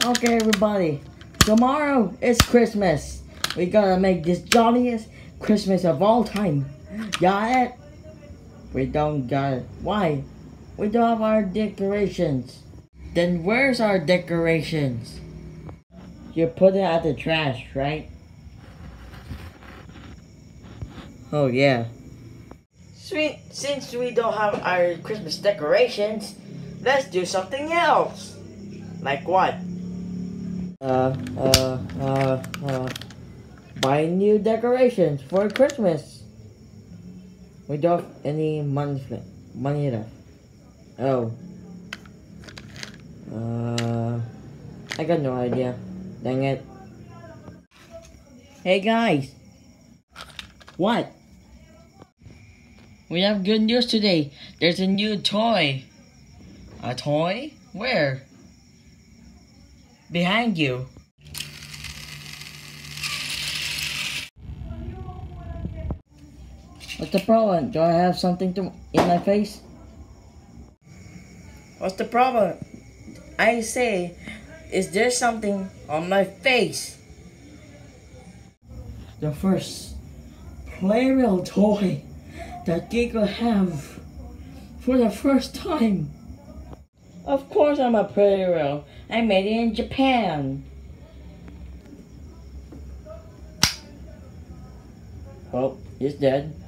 Okay, everybody. Tomorrow is Christmas. We gotta make this jolliest Christmas of all time. Got it? We don't got it. Why? We don't have our decorations. Then where's our decorations? You put it at the trash, right? Oh yeah. Since we don't have our Christmas decorations, let's do something else. Like what? Buy new decorations for Christmas. We don't have any money left. Oh. I got no idea. Dang it. Hey guys. What? We have good news today. There's a new toy. A toy? Where? Behind you. What's the problem? Do I have something in my face? What's the problem? I say, is there something on my face? The first Playreal toy that Giga have for the first time. Of course I'm a Playreal. I made it in Japan. Oh, he's dead.